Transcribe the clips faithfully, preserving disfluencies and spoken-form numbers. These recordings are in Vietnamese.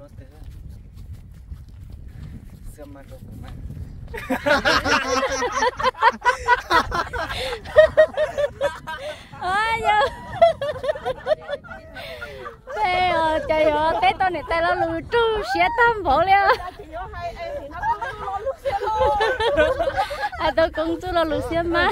lót tới xưa mà đâu cũng ăn ôi giờ thế ờ trời ơi thế tôi này tay nó lùi tru xé tâm bộ liền à tôi cũng chú là lùi xé mà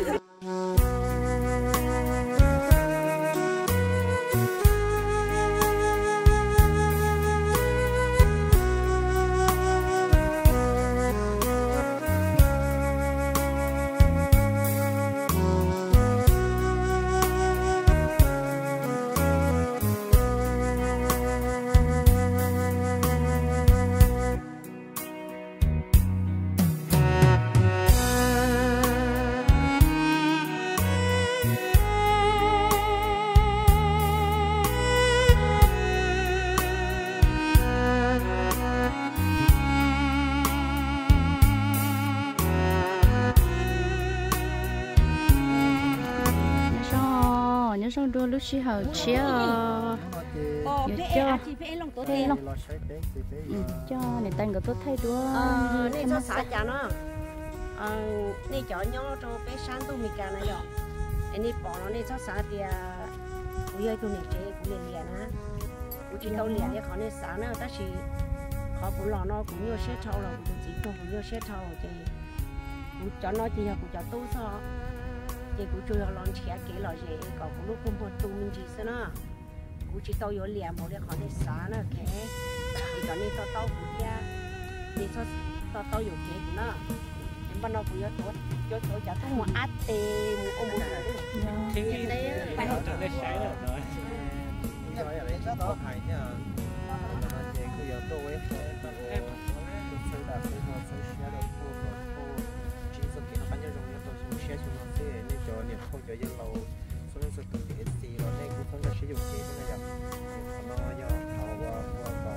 xong đua lúc xí hậu chia nhớ cho thế long cho này tay người tôi thay đua này cho xả chả nó này cho nhau cho bé sáng tôi mình cả này rồi anh đi bỏ nó này cho xả thì bây giờ tôi này chế cũng liền liền á cũng chỉ đâu liền để họ này xả nó ta chỉ họ cũng lo nó cũng nhiều xe trâu rồi cũng chỉ cũng nhiều xe trâu thì cũng cho nó thì cũng cho tôi sao thì cũng chưa lo trẻ kỹ là gì còn cũng lúc cũng một tụi mình chỉ sao nó cũng chỉ tao có liền một để họ này xả nó cái thì còn này tao tao cũng kia thì tao tao tao có kế của nó em bắt đầu cũng có tốt cho tôi cho tôi một át tê một ôm một người đấy thì đấy phải học được cái sai rồi đó cái này là rất tốt hay nha thì cũng có tôi em em tôi sẽ đặt cái hồ sơ xe đầu của của chỉ số kiện bao nhiêu rồi tôi sẽ share cho nó sẽ nên cho nên không cho dân lâu số lượng số tự thì xê rồi nên cũng không có sử dụng kế cái này rồi nó do họ qua qua vào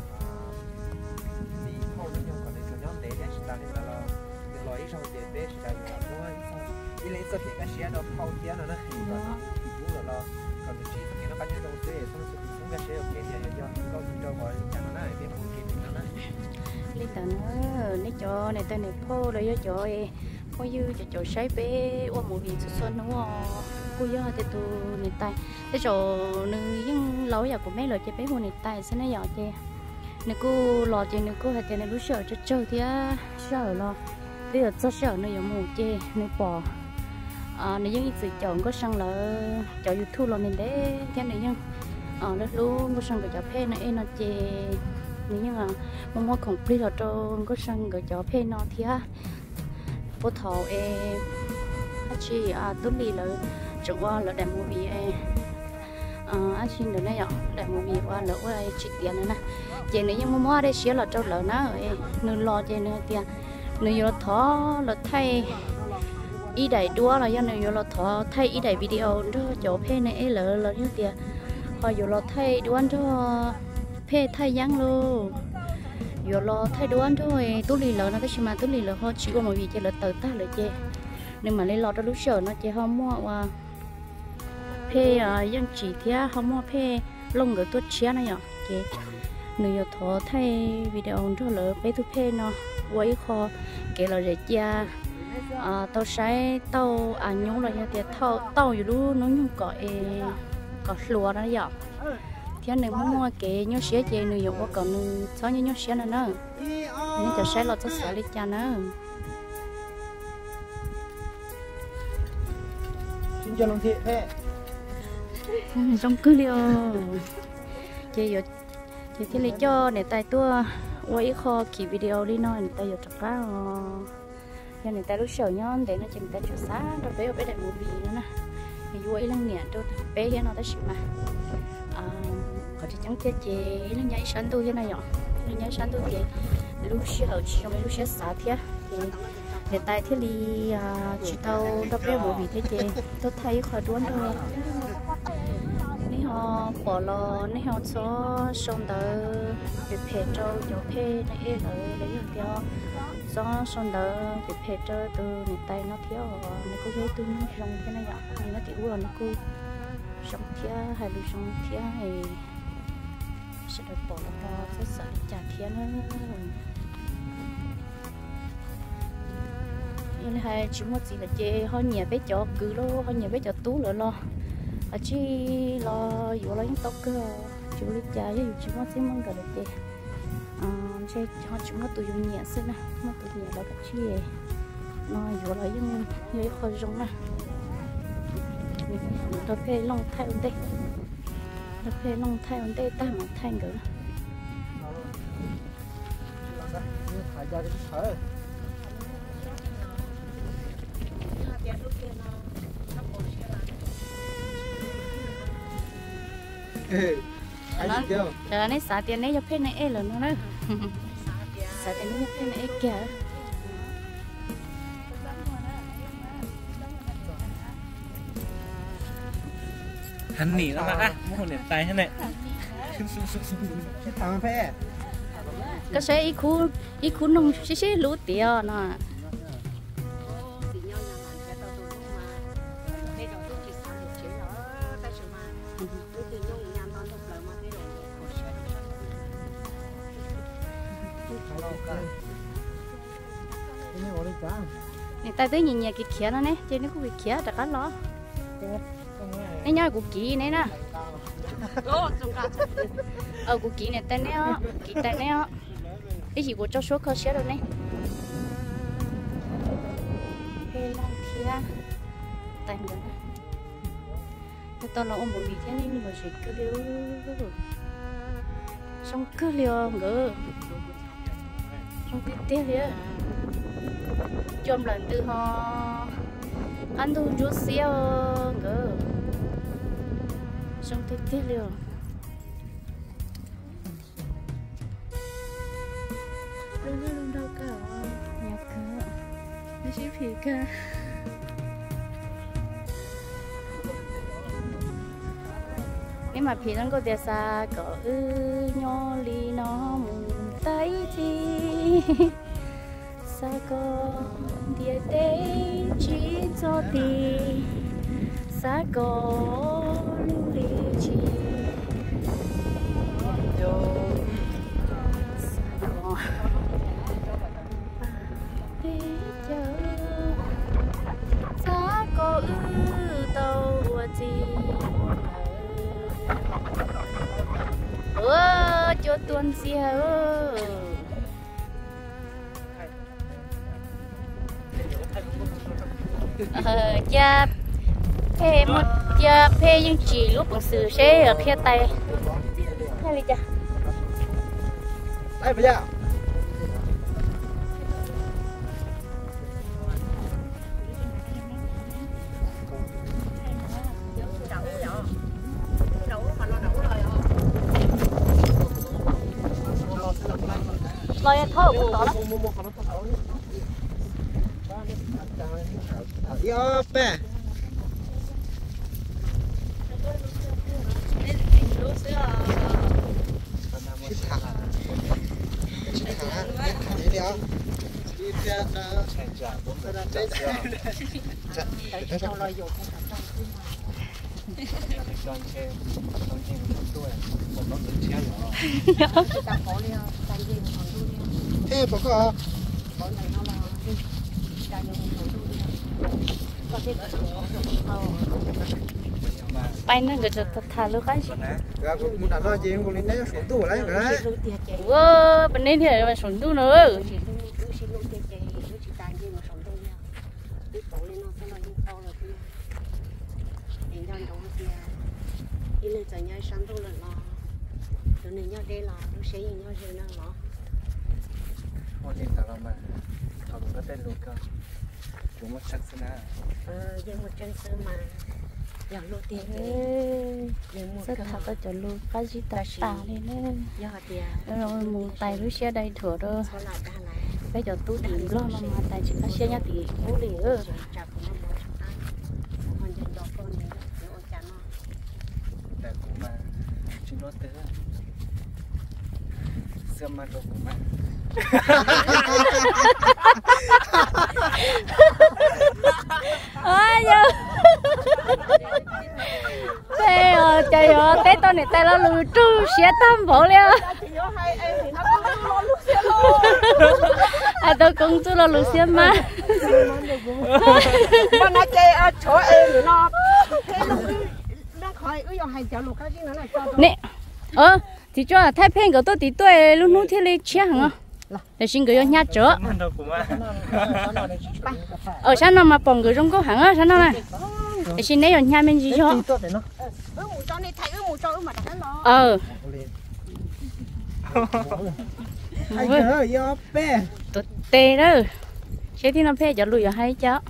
thì không nên dùng còn để cho nhóm để để chúng ta nên là loại trong để để chúng ta dùng nó đi lấy số kiện cái xe đó không tiền nữa đấy đúng rồi đó còn chỉ số kiện nó bao nhiêu rồi sẽ số lượng số cái xe ok thì do có cho gọi cho nó này biết không kịp nó đấy lấy tao nó lấy cho này tên này phô rồi cho ấy có như cho chỗ sấy bé qua một vị xuất xuân đúng không cô giờ thì tụi này tay cái chỗ nữ những lối giờ của mấy lời chơi bé một này tay sẽ nói giỏi chơi nếu cô lò chơi nếu cô hay chơi nếu lúc sợ cho chơi thì sợ lo bây giờ cho sợ nó giống một chơi nếu bỏ à nếu những sự chọn có sang là chọn YouTube rồi nên để cái này nhưng ờ lúc lúc có sang cái chọn phe này nó chơi nếu như là mong muốn complete rồi cho có sang cái chọn phe nó thì bố thọ em chị à tôi đi là chẳng qua là đem mua bì em à xin được này ạ đem mua bì qua lỡ qua chị tiền nữa nè chị này nhưng mà mua đây xíu là cho lỡ nó em nơi lo chị nơi tiền nơi vô thọ là thay ý đầy đua là do nơi vô là thọ thay ý đầy video cho chỗ phe này lỡ lỡ như tiền họ vô là thay đua cho phe thay dáng luôn giờ lo thay đồ ăn thôi tôi lì lợ nó cái gì mà tôi lì lợ họ chỉ có một việc chơi là tự ta là chơi nhưng mà lấy lo đó lúc sợ nó chơi không mua và phe dân chỉ thế không mua phe lông người tôi chia này nhở chơi người giờ thọ thay video cho lỡ bé tôi phe nó quấy kho kể là để cha tao sai tao ăn nhúng là như tao taoอยู่รู้nó nhúng cọ cọ lúa đó nhở thế này mua cái nhớ xé chơi người dùng qua còn sáu nhớ nhớ xé nữa nữa nên cho xé lọt cho xé đi cha nữa chúng cho lòng thiện thế trong cứ liều chơi giờ chơi thế lấy cho để tay tôi quay kho kỳ video đi nói tay giờ chặt ra cho nên tay lúc sờ nhon để nó chìm tay cho sáng rồi bé bé đại một bì nữa nè thì quay lăng nhẹ cho bé nó tới xịn mà họ chỉ chẳng chết chị nó nhảy sáng tôi thế này nhở nó nhảy sáng tôi thì lúc sợ trong lúc sợ xả thế thì hiện tại thế thì chị tao đắp lên bộ vị thế chị tôi thấy khỏi đuôn thôi nếu họ bỏ lò nếu họ cho xong tới để phê trâu cho phê này ở lấy được theo do xong tới để phê trâu từ này tay nó thiếu nó có giấy tôi nó rong thế này nhở nó kiểu rồi nó cứ sống thía hay lúc sống thía hay sẽ được bỏ nó rất sợ chả thiên hơn nên hai chỉ một gì là chơi họ nhà bé cho cứ lo họ nhà bé cho tú nữa lo à chỉ lo dù lo những tóc cơ chú đi chơi dù chỉ một xíu mong cả được chơi à chơi họ chỉ một tụi dùng nhẹ xíu nè một tụi nhẹ lo cái chi nó dù lo những những khó giống nè nó phê long thay ổn định nó phê long thay ổn định ta mà thay nữa thải ra cái thở nó chờ này xả tiền này cho phê này e là nó nữa xả tiền này cho phê này e kìa hắn nỉ nó mà á một điểm tay thế này cái thằng phê cái xe ít khu ít khu nông xí xí lú tiền nó này ta tới nhìn nhà cái kia nó nè trên nó có cái kia đã cá lo này nhá cục kỹ này nè ờ cục kỹ này tên này kỹ tên này cái gì của cho số cơ sẽ đâu nè cái long kia tên rồi nè cái to là ôm một vị thế này nhưng mà chỉ cứ liêu xong cứ liêu ngỡ xong tiếp tiếp liêu chôm lần từ họ ăn thu chút xíu ngỡ xong tiếp tiếp liêu luôn luôn đâu cả nhà cửa nó chỉ phì cả nếu mà phì nó có thể xa cỡ nhỏ li nó mùng tay thì xa có địa tế chỉ cho tì xa có lưu lý chỉ xa có để chờ xa có ư tàu gì ơ cho tuần xia ơ ờ cha phê một cha phê những chỉ lúc bằng sự sẽ ở phía tay hay đi cha đây bây giờ lôi thôi cũng tốt lắm yo pe thế bà có bay nó được thả luôn cái gì gà cũng muốn ăn lo gì cũng lên đấy xuống tủ lấy cái wow bên đây thì mà xuống tủ nữa một दिन tao làm mà tao cũng có tên luôn cơ chúng một chân sơn à ờ dân một chân sơn mà giờ lô tiền rất thật là cho luôn cái gì ta tả lên đấy giờ tiền rồi muốn tay lúc xe đây thừa đó bây giờ tú tìm lo mà mà tay chỉ có xe nhá thì cố đi ơ แต่กูมาชิโนเตอร์เสื้อมาโดกูมา ôi giờ phê ờ trời ơi tết tôi này tay nó lù trú xé tâm bộ liền à tôi cũng chú là lù xé mà mà nó chơi ở chỗ em thì nó nó khỏi ư hay chợ lục cái gì nữa là nè ờ thì cho là thay pen của tôi thì tôi luôn luôn thiết lý chia hả để xin gửi cho nhà chợ ở sáng nào mà bỏng gửi trong có hẳn á sáng nào này để xin lấy ở nhà mình gì cho ờ hay nhớ yo pe tụt tê đó xe thì nó phê cho lùi ở hai cháu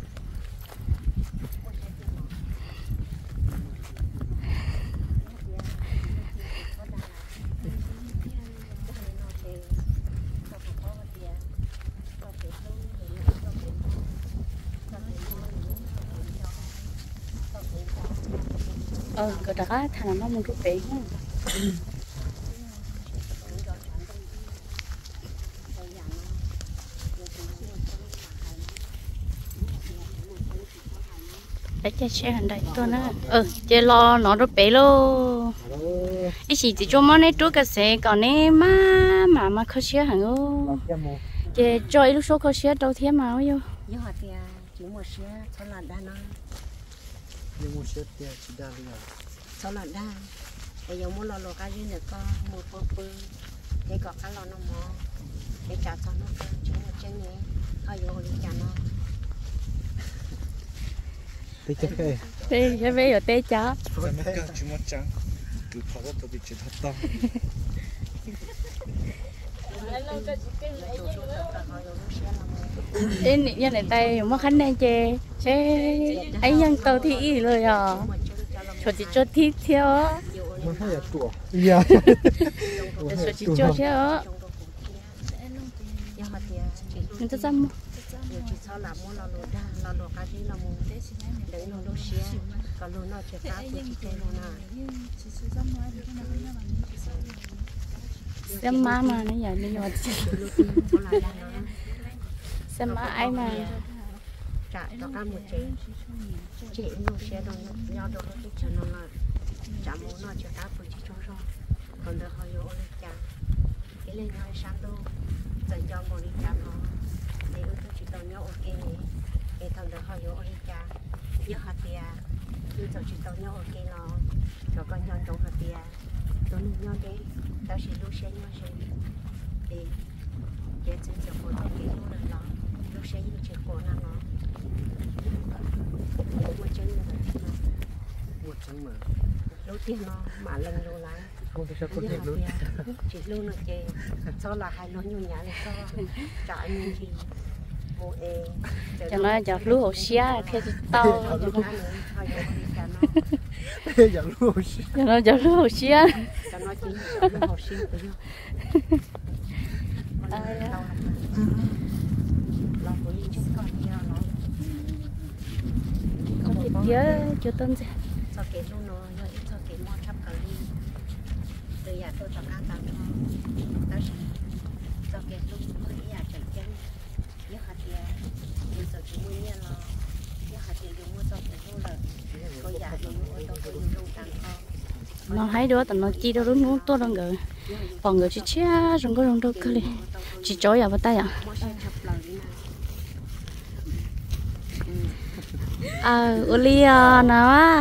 ờ cái đó thằng nó muốn rút tiền để chơi xe hành đây tôi nữa ừ chơi lo nó rút bể luôn ý chỉ chỉ cho món này trước cái xe còn này má mà mà khó xe hẳn ô chơi chơi lúc số khó xe đâu thế mà vô nhưng mà thì chỉ một xe sau là đa nó nhưng một xe thì chỉ đa đi à sau là đa bây giờ muốn lo lo cái gì nữa có một bơ bơ để có cái lo nó mò để trả cho nó chỉ một chân nhé thôi vô đi trả nó tê chắc cái tê cái bé ở tê chó phải mất cả chỉ một trắng cứ phá ra tôi bị chết hết tao em nhận này tay mà khăn này chè chè anh nhân tàu thì rồi à cho chị cho thịt theo มันให้อย่าตัวอย่า cho chị cho theo mình sẽ xăm chỉ sau là muốn lo lo đa lo lo cái gì là muốn để lo lo xia còn lo nó chỉ cá thì chỉ lo na xem má mà nó giờ nó giờ xem má ai mà trả cho cá một chế chị nó xia nó nhau đâu nó chỉ nó là trả muốn nó chỉ cá phải chỉ cho rồi còn được họ vô lên trả cái lên nó sáng đâu dành cho một đi trả nó để tôi chỉ tao nhớ ok này để thằng được họ vô lên trả nhớ hạt tiền nhưng tôi chỉ tao nhớ ok nó cho con nhân trong hạt tiền tôi nhớ đấy tao chỉ lúc xe nhớ xe thì để chân cho cô tôi kỹ luôn rồi đó lúc xe như chiếc cổ nào nó một chân như vậy một chân mà đầu tiên nó mà lần lâu lại không thể có thể luôn chỉ luôn là chị sau là hai nó nhiều nhà này sao trả như gì bộ e cho nó cho lúa hồ xía theo tao อย่ารู้ cho nó cho lúa hồ xía cho nó chỉ lúa hồ xía tự nhiên lo của những chiếc con kia nó có thịt dứa cho tên gì sau cái luôn nó rồi sau cái mua thắp cà ri từ nhà tôi cho cá tao cho tao sau cái lúc mới nhà chạy chân nhớ hạt tiền bây giờ chúng mình nghe là nhớ hạt tiền dùng mua sau cái luôn là tôi nhà dùng mua tao tôi dùng luôn càng khó nó hay đó tao nó chi đâu đúng đúng tôi đang gửi còn người chỉ chia rồi có rong đâu cơ liền chỉ chối à vào tay à à Olia nào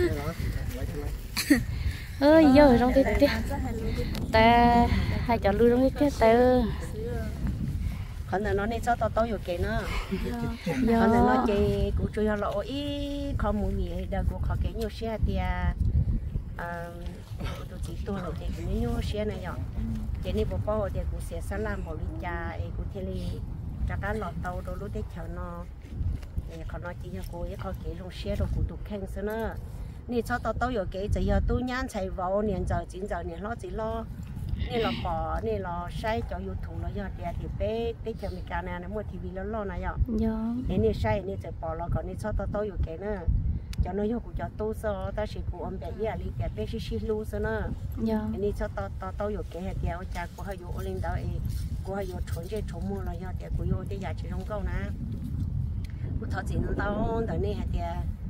ơi giờ trong cái tiệt ta hai cháu lưu trong cái ta còn là nó nên cho tao taoอยู่เก่งเนาะcòn là nó chơi cũng chơi là ôi không muốn gì đâu cũng khó cái nhiều xe thì à tôi chỉ tôi là cái nhiều xe này nhở cái này bố bảo thì cũng sẽ sản làm một lít trà ấy cũng thế này chắc là lọt tàu đồ lúc đấy chờ nóเขาnói chỉ cho cô ấy có cái lông xe đồ cụ tụ khen xí nữa, nè cho tao tao有cái只要都nhăn chạy vào nè giờ chín giờ nè lo chỉ lo, nè lo bỏ nè lo sai cho YouTube lo giờ thì thì bé bé cho mình cái này nó mua tivi lo lo này nhở, nè nè sai nè chỉ bỏ lo còn nè cho tao tao有cái nữa, cho nó vô cụ cho tôi sao, ta chỉ cụ ông bé gì à, đi cái bé xí xí lu xí nữa, nè cho tao tao tao有cái thì ở nhà cụ hay有领导ấy, cụ hay有存这筹募了giờ thì cụ有这价钱中高呢。我头前到等你下啲，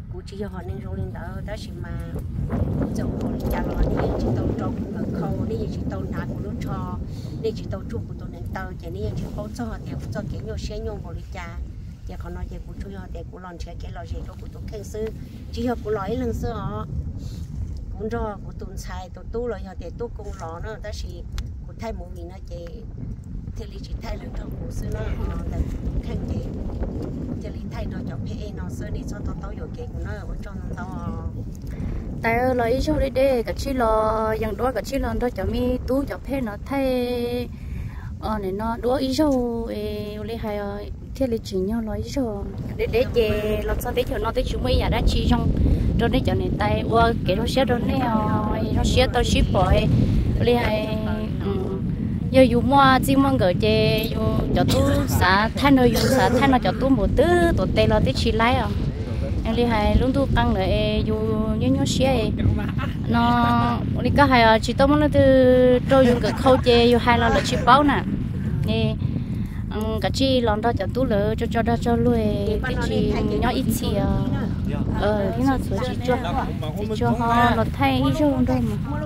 cú chỉ họ nên rồi lên đó đó chỉ mà dầu họ lên chả lo nên chỉ tàu trâu ở khâu nên chỉ tàu nát của lúc cho nên chỉ tàu trụ của tàu nên tàu chỉ nên chỉ có cho họ thì cho cái nhiều xe nhung vào đi cha giờ còn nói về cú chui họ để cú lòn chơi cái lò gì đó cú tụ khen sư chỉ họ cú nói lần xưa họ cũng do cú tuần xài tụ tu rồi họ để tu cùng lò nó đó chỉ cú thay một mình nó chỉ thì lý chỉ thay lần trong cú xưa nó nó là khen gì thì lý thay nó cho pe nó xưa đi cho tao tao有给của nó ở trong nó tao tại ơi lấy cho đi để cái chi lo dần đó cái chi lo đó cho mi tú cho phê nó thay ờ này nó đũa ý cho lấy hay thiết lý chỉ nhau lấy cho để để về làm sao để cho nó tới chúng mình đã chi trong rồi để cho nên tay qua cái nó xé đó nè nó xé tao ship rồi lấy hay giờ dùng mua chỉ mong cái chế cho tú xã thay nó dùng xã thay nó cho tú một thứ tụi tây lo tới chi lấy à anh đi hay luôn tu căng lại dù nhớ nhớ xe nó đi cả hay chỉ tao muốn là từ trôi dùng cái khâu chè dù hai là là chỉ báo nè nè cái chi lon đó cho tú lỡ cho cho đó cho lui cái chi nhỏ ít xì ờ thế nào sửa chỉ cho chỉ cho họ nó thay ít cho đâu mà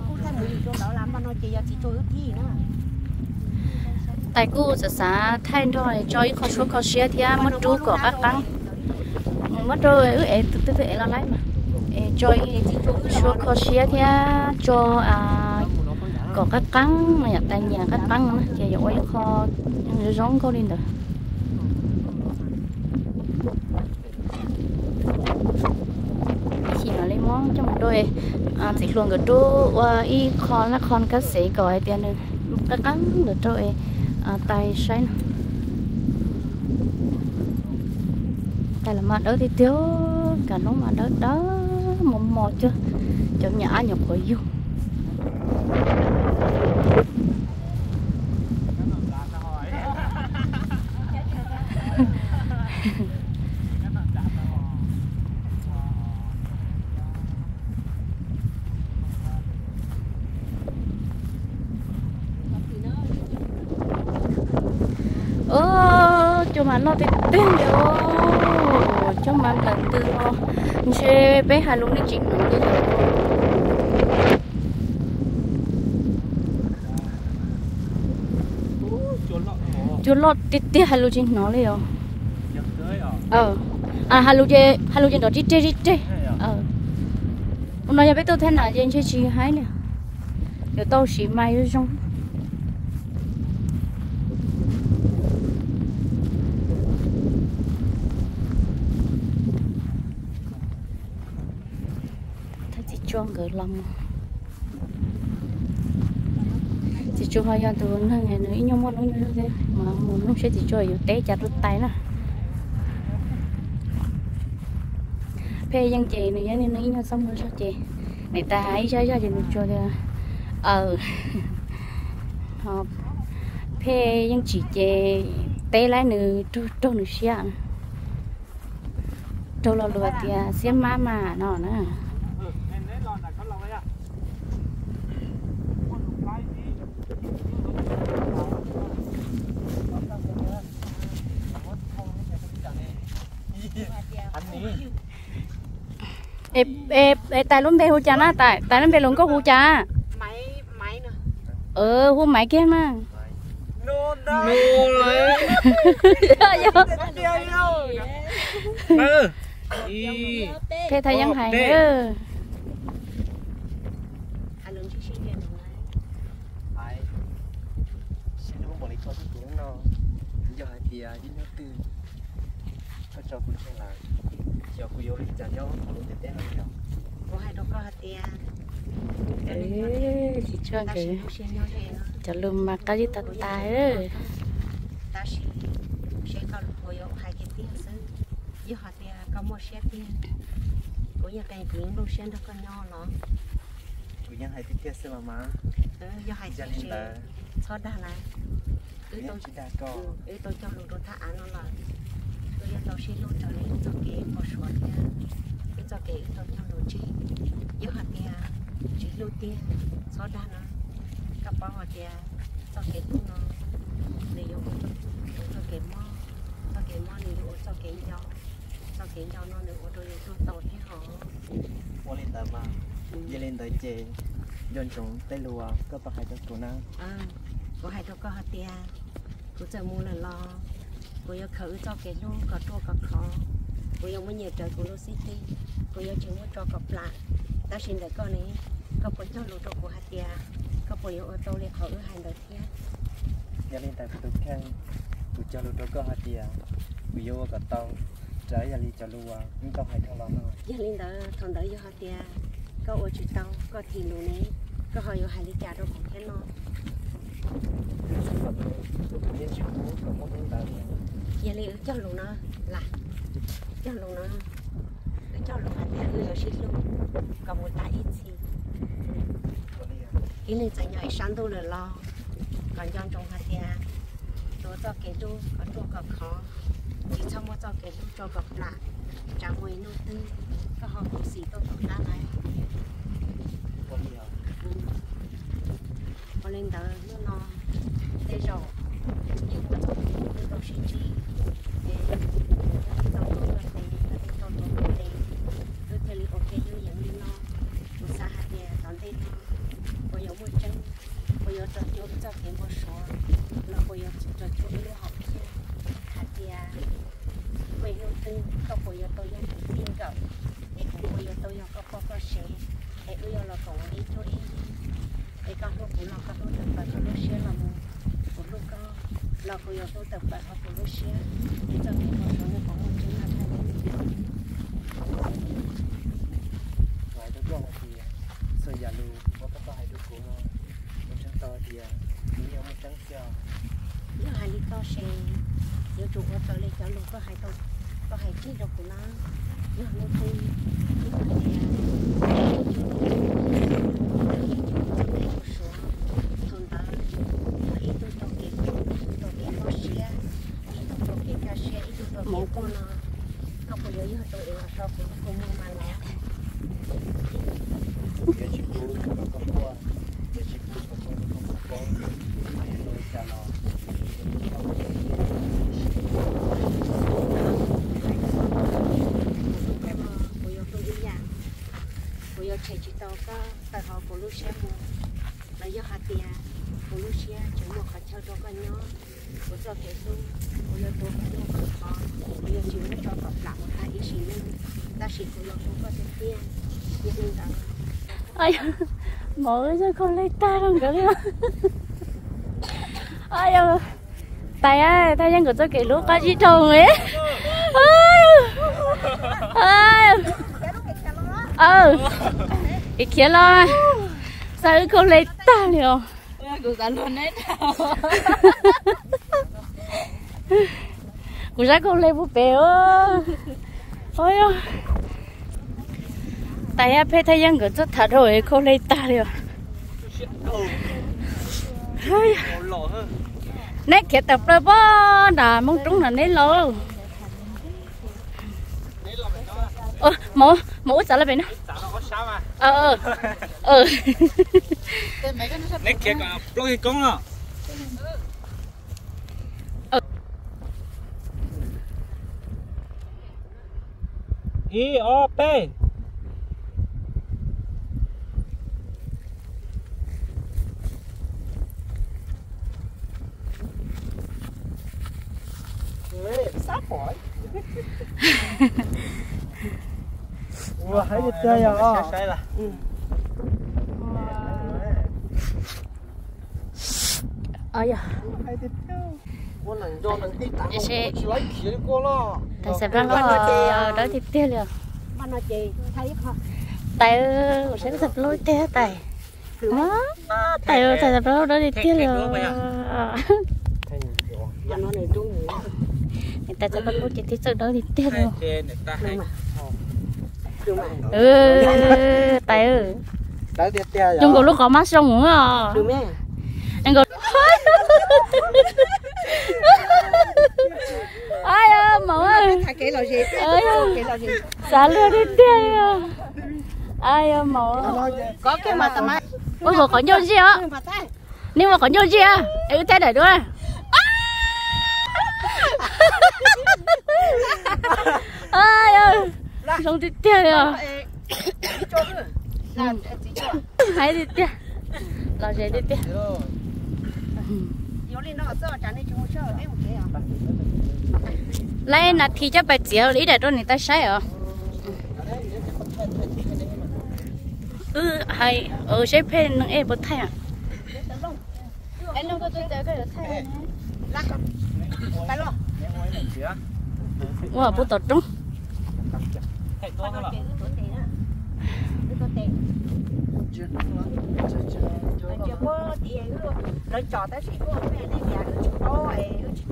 tại cô sẽ xả thay rồi cho ít khó số khó xe thì mất trú của các căng mất rồi ứ ế tự tự ế là lấy mà cho số khó xe thì cho à có các căng mà tại nhà các căng thì dội kho giống có lên được chỉ là lấy món trong một đôi à chỉ luôn cái chỗ y kho là con cá sấu gọi tiền nữa các căng được rồi tay xoay tay là mà đỡ thì thiếu cả nó mà đỡ đó một một chưa chỗ nhỏ nhập khỏi vô ơ cho mà nó thì tên rồi cho mà lần từ xe bé hai luôn đi chỉnh nó đi cho lót tít tít hai luôn chỉnh nó đi rồi ờ à hai luôn chơi hai luôn chơi đó chít chít chít ờ hôm nay bé tôi thế nào chơi chơi chi hay nè giờ tôi chỉ may ở trong cho người lòng chỉ cho hai anh tụi nó ngày nữa nhau món nó như thế mà muốn nó sẽ chỉ cho yếu té chặt đứt tay nè phê dân chị này nên nó nhau xong rồi sao chị này ta hãy cho cho chị được cho đi ờ họ phê dân chị chị té lái nữa trâu trâu nữa xia trâu lò lò thì xia má mà nó nè ê ê ê tài luôn bê hú cha na tài tài luôn bê luôn có hú cha máy máy nè ờ hú máy kia mà nô rồi thế thầy dân hành ơ cho cô xem là cho cô vô đi trả cho cô luôn tiếp theo rồi cô hai đứa có hạt tiền ê chị cho cái chả lùm mà cái gì tạt tài ơi ta sẽ sẽ có cô vô hai cái tiền xứ với hạt tiền có một xe tiền cô nhà cái tiền luôn xem được con nhỏ nó cô nhà hai tiếp theo xem mà với hai gia đình sao đa này tôi tôi tôi cho luôn tôi thả nó là tôi giờ tao xin luôn cho nên cho cái một số nha cái cho cái tôi cho đồ chi giờ hạt tiền chỉ lưu tiền sau đó nó các bao hạt tiền cho cái tu nó để dùng cho cái mò cho cái mò này dùng cho cái nhau cho cho kiến cho nó được rồi tôi tàu thế họ qua lên tới mà đi lên tới chế dân chúng tây lùa có bậc hai tầng năng à có hai tôi có hạt tia cứ chờ mua là lo cô yêu khử cho cái luôn có chua có khó cô yêu mới nhiều trời cô lo city cô yêu chứng mới cho cọp lại ta xin để con ấy có quần cho lụt của hạt tia có cô yêu ô tô lên khử hai đời kia đi lên tới tụi khen tụi cho lụt có hạt tiền ví dụ có tàu trái giờ đi cho lùa nhưng tàu hai thằng đó nữa giờ lên đó thằng đó yêu hạt tia có ô chữ tàu có thì lụt này có họ yêu hai lý trả đâu cũng thế nó giờ lên cho lụt nó là cho lụt nó cho lụt hạt tia người xí luôn còn một tay ít gì cái này chạy nhảy sáng đâu là lo còn trong trong hạt tia tôi cho cái đu có đu có khó chỉ xong mới cho cái đu cho gặp lại trả mười nô tư có họ cũng xì tôi cũng đã này có lên đó nó nó thế rồi nhưng mà tôi tôi tôi suy nghĩ để tôi tôi tôi tôi tôi tôi tôi tôi thấy là ok tôi nhận đi nó một xã hạt tia tận đây nó có nhiều một chân có nhiều trò chơi cho cái một số là có nhiều trò chơi để học hạt tia có nhiều tư có có nhiều tôi yang tin cậu để cũng có nhiều tôi yang có có có sẽ để tôi yang là còn đi thôi để con lúc cũng là con lúc tập bài con lúc sẽ là một một lúc con là có nhiều tôi tập bài học một lúc sẽ để cho cái một số người có một chứng là thay đổi ngoài đó có thì sợi giả lưu có các bài được của nó một trắng to thì những một trắng xeo nếu hai lý to sẽ nếu chủ có tới lấy cho luôn có hai tôi có hai chiếc đâu của nó nếu nó thì một con nó không có nhớ tôi là sao cũng không mua mà nè cái chiếc cú nó có qua cái chiếc cú nó có có có rồi cha nó bây giờ chạy chỉ tàu có tại họ của lúc xe mua là do hạt tiền của lúc xe chỉ một hạt cho cho con nhó của cho cái luôn bây giờ tôi có mua con khó bây giờ chỉ muốn cho cọp lại một hai ít xí nữa ta chỉ của nó không có tiền tiền tiền nên đó ai mỗi giờ con lấy ta không có nữa ai ơi tay ơi tay nhân của tôi kể lúc có gì trồng ấy ai ờ cái kia lo sao con lấy ta liệu cô ta luôn đấy nào cô ra con lấy bút bèo ôi tại à phải thấy nhân của tôi thật rồi con lấy ta liệu nét kia tập rồi bó đã mong trúng là nét lâu ờ mổ mổ trả lại về nữa ờ ờ ờ nét kia cả lôi cái con à i o p sắp hỏi ủa thấy được chơi à sai là ơi à sẽ tại sao nó đó tiếp theo liền mà nó chị thấy không tại sẽ sập lôi té tại đó tại tại sập lôi đó tiếp theo liền mà nó này đúng rồi người ta sẽ bắt lôi tiếp theo đó tiếp theo luôn ừ tại ừ chúng tôi lúc có mắt xong nữa à được mẹ anh gọi ai ơi mẫu ơi thay cái là gì ơi cái là gì xả lửa đi tiêu ai ơi mẫu có cái mà tầm ai ôi mà có nhôm gì á nhưng mà có nhôm gì á em thấy để đuôi ai ơi không đi tiêu rồi hay đi tiêu là gì đi tiêu lấy là thì cho bà chiều lý để cho người ta sai à ừ hay ở sẽ phê nó em bớt thay à em không có tôi tới cái thay wow bớt tọt trúng nó chọn tới chỉ có mẹ này nhà nó có ấy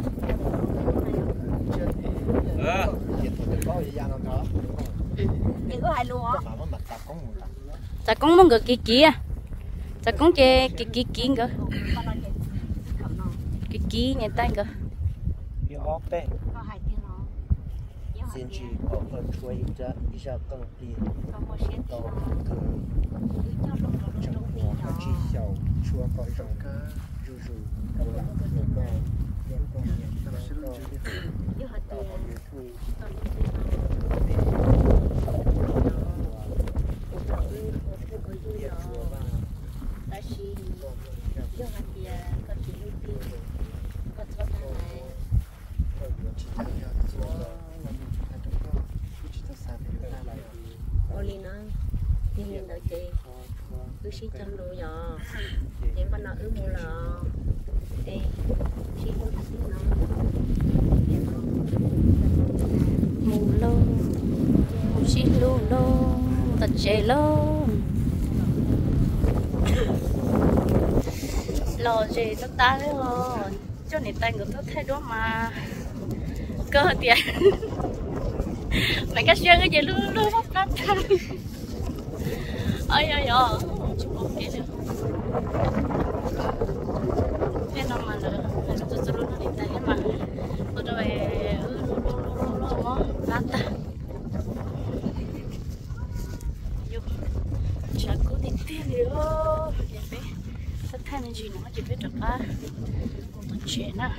những cái hai lúa ta cũng muốn cái kia ta cũng chơi cái kia kia cơ cái kia nhà ta cơ cái ốc đấy xin chị có phần chuối ra đi ra công ty tàu cơ trong họ chỉ xào chua có rau cá rau rau các loại rau cá những con nhện tao sẽ lo tao có nhiều thui thì mình đợi chị cứ xí chân đồ nhỏ em bắt nó ứ mua là ê xí con thật nó mù lô mù xí lô lô thật chế lô lò gì nó ta đấy rồi cho nên tay người nó thay đó mà cơ tiền mày cách chơi cái gì luôn luôn phát phát ơi ơi ơi cái nó mà nữa tôi tôi tôi nó đi tay mà tôi rồi phát ta chắc có tiền tiền rồi vậy bé tất cả những gì nó chỉ biết được ba một chuyện à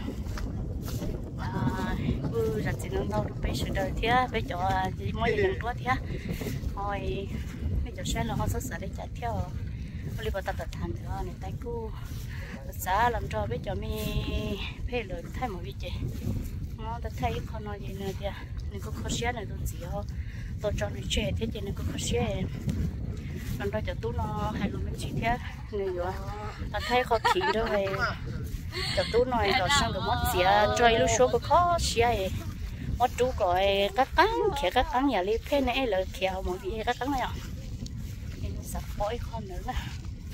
cứ đặt tiền nó đâu được bé sửa đời thế bé cho gì mỗi lần có thế hồi cho xe là họ sẽ xử lý chạy theo bây giờ ta tập thành rồi này tay cô xã làm cho biết cho mi phê lời thay một vị trí nó ta thấy con nói gì nữa thì nên có khó xe này tôi chỉ ho tôi cho nó chơi thế thì nên có khó xe làm cho cho tú nó hay luôn mấy chị thế này rồi ta thấy khó khí đó về cho tú nói rồi sang được mất xía chơi lúc số có khó xe mất chú gọi các cắn kia các cắn nhà đi phê này là kéo một vị các cắn này ạ sắp bói con nữa nè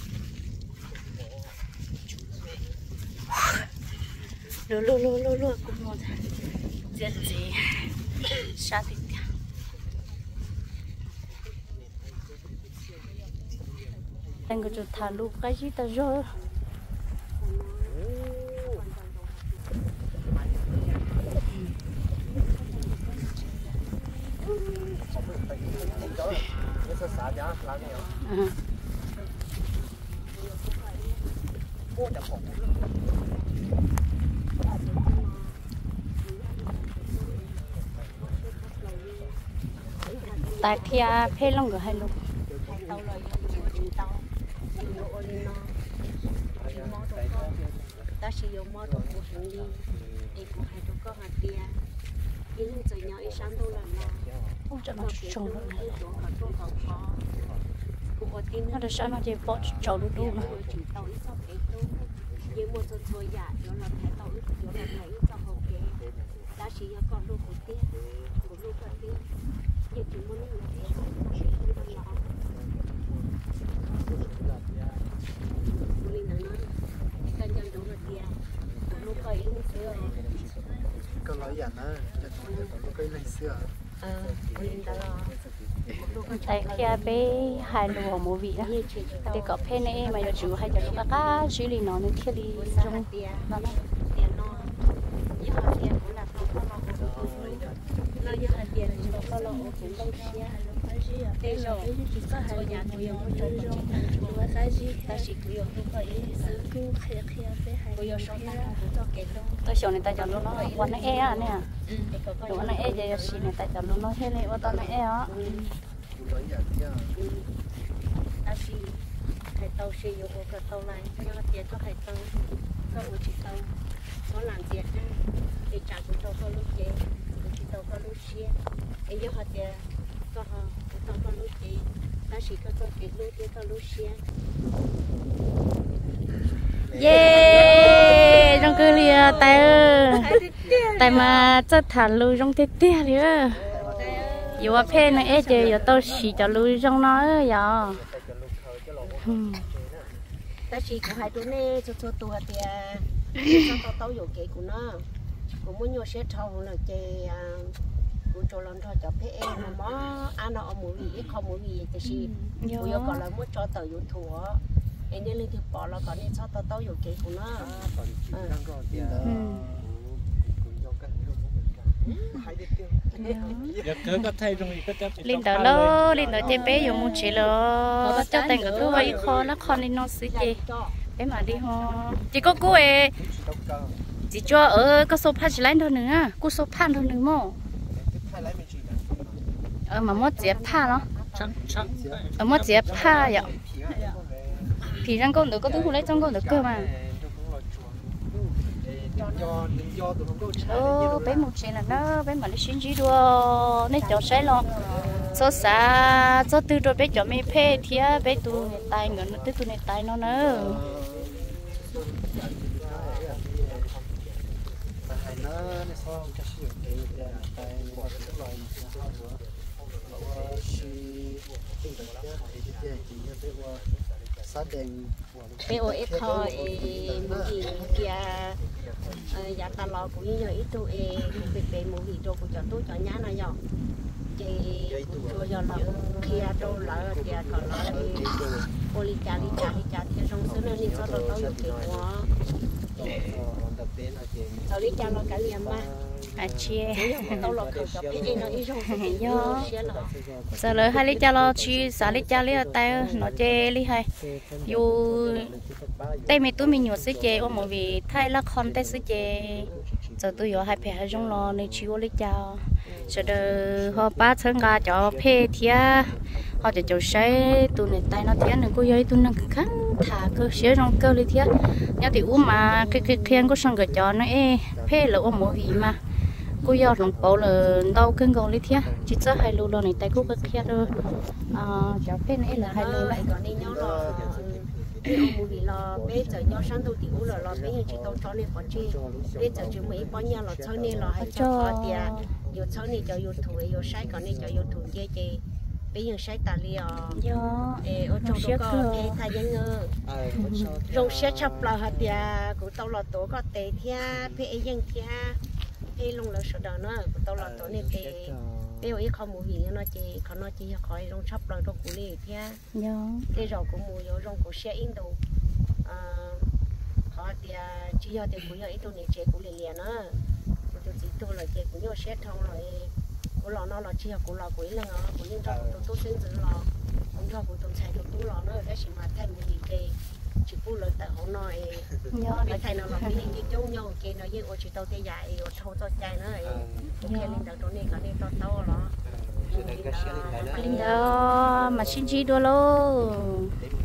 lô lô lô lô lô cũng một chuyện gì sao thì anh có cho thả lũ cái gì ta rồi tại khi phê long rồi hay luôn ta sử dụng mô tô của hành đi để của hai đứa con hạt bia những người nhỏ ít sáng đâu làm nào không cho nó trồng luôn nó được sao nó chỉ bỏ trồng luôn luôn nhưng một số thôi giả nó là thái tàu ít nó là lấy cho hậu kế ta sử dụng con luôn của tiên của luôn của tiên nhưng chúng muốn những cái không nhỏ mình nói cần dân đúng là tiền lúc cây lúc xưa câu nói giả nó cho chúng tôi có cái lịch xưa ờ mình đã lo tại khi bé hai lúa mua vị đó thì có phe này mà giờ chủ hay giờ chúng ta cá xử lý nó nên khi đi trong tiền nó tiền nó như họ tiền cũng là không có lo nó như họ tiền chúng ta lo cũng đâu xia đây rồi tôi nhà tôi yêu tôi trồng một chiếc ta chỉ tôi yêu tôi phải tôi yêu sống ta cũng cho kẹt luôn tôi sợ này ta chọn luôn nó quan nó e à nè đúng nó e giờ xí này ta chọn luôn nó thế này qua tao nó e á ta chỉ thầy tàu chỉ yêu cái tàu này cho nó tiền cho thầy tàu cho một chiếc tàu nó làm tiền để trả của tàu có lúc gì của tàu có lúc xe ấy giờ họ tiền cho họ tàu có lúc gì ta chỉ có cho tiền lúc tiền có lúc xe yeah trong cơ lia tay ơi tay mà chất thả lưu trong tê tê liền dù ở phe này ấy giờ tôi chỉ cho lưu trong nó giờ ta chỉ có hai đứa này cho cho tôi thì cho tao tao dùng cái của nó cũng muốn nhiều xe thầu là cái của cho lần cho cho phe em mà mó ăn nó mua gì không mua gì thì chỉ tôi yêu còn là muốn cho tao dùng thua em đi lên thì bỏ là còn nên cho tao tao dùng cái của nó linh đó lo linh đó chơi bé dùng một chỉ lo cho tiền cái thứ vậy kho nó kho nên nó xí gì bé mà đi ho chỉ có cô ấy chỉ cho ở cái số phát chỉ lấy thôi nữa cô số phát thôi nữa mò ờ mà mất dẹp pha nó ở mất dẹp pha vậy thì răng con được có thứ lấy trong con được cơ mà ô bé một chuyện là nó bé mà nó xin chỉ đua nó cho sai lo số xa số tư rồi bé cho mấy phe thì bé tu tài người nó tư tu này tài nó nữa bé ơi ít thôi một gì kia giờ ta lo cũng như ít tôi về về một gì rồi cũng cho tôi cho nhá này rồi chị tôi giờ là kia tôi là kia còn là oli cha đi cha đi cha thì trong số nên cho tôi tôi được quá tôi đi cha nó cả liền mà à chia tôi lo khẩu cho cái nó ít rồi do giờ lời hai lý cha lo chi xã lý cha lý tay nó chê lý hay dù tay mình tôi mình nhiều sức chê ôm một vì thay là con tay sức chê giờ tôi có hai phe hai trong lo nên chiếu lý cha giờ đờ họ ba thân gà cho phe thia họจะจะใช้ตัวในไตnó thia nữa cô ấy tôi năng kháng thả cơ xé trong cơ lý thia nhưng thì uống mà cái cái khen có sang cái cho nó e phe là ôm một vị mà cô giờ lòng bảo là đau cơn gò lý thia chỉ cho hai lô lô này tay cô cái kia thôi à cho phe này là hai lô lại còn đi nhau lo cái ông mua gì lo bây giờ nhau sang tôi tiểu là lo bây giờ chỉ tao cho nên bỏ chi bây giờ chỉ mấy bao nhiêu là cho nên là hay cho họ tiền yêu cho nên cho yêu thủ yêu sai còn nên cho yêu thủ dễ dễ bây giờ sai ta li à ở trong đó có cái thay dân ngơ rong xe chập là hạt tiền của tao là tổ có tệ thia bây giờ thia bây lúc là sợ đó nữa của tao là tổ nên bây bây giờ không mua gì nó chỉ còn nó chỉ khỏi rong chập là trong củ li thia bây giờ cũng mua vô rong củ xe in đồ họ thì chỉ do tiền của nhau ít đồ này chế của liền liền nữa tôi chỉ tôi là chế của nhau xe thông rồi của lò nó là chỉ học của lò của là của những trò của tôi sinh dưỡng lò cũng cho của tôi xài được tôi lò nữa cái gì mà thay một gì chế chỉ phụ lợi tại họ nói cái thay nó là cái gì chỗ nhau chế nó như của chị tôi tây dài rồi thâu tôi chạy nữa ok lên đầu chỗ này cái này to to đó linh đó mà xin chi đua luôn